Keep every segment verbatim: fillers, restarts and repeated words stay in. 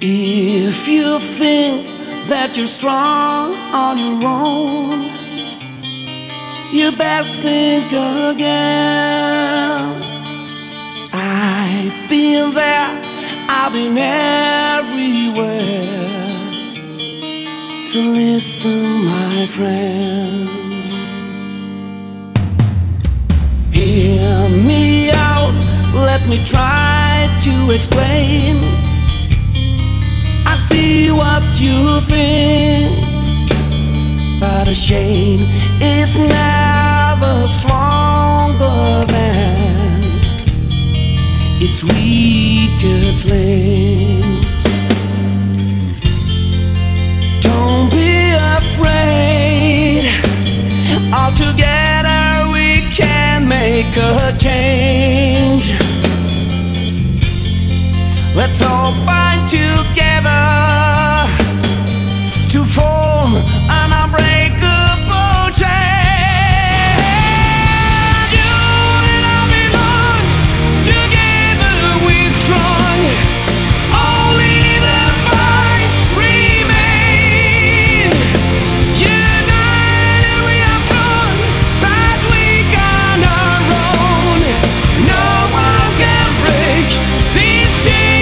If you think that you're strong on your own, you best think again. I've been there, I've been everywhere. So listen, my friend, hear me out, let me try to explain. I see what you think, but a shame is never stronger than its weakest link. Don't be afraid, all together we can make a change. Let's all bind together to form an unbreakable chain. You and I belong, together we're strong. Only the fight remains. United we are strong, but we got our own. No one can break this chain.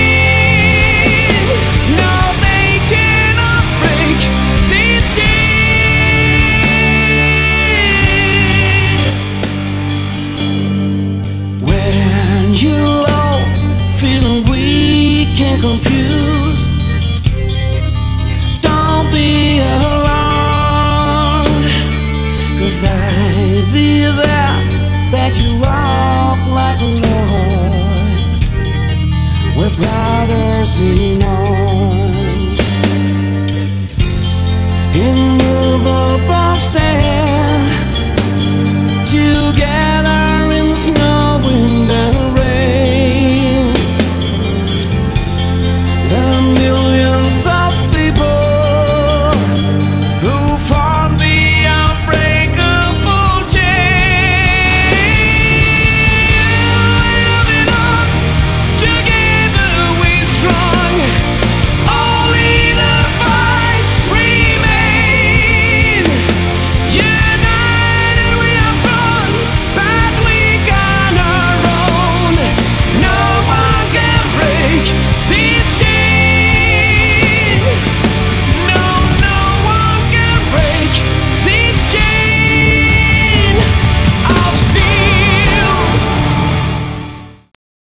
Confused, don't be alarmed, 'cause I'll be there, back you up like a Lord. We're brothers in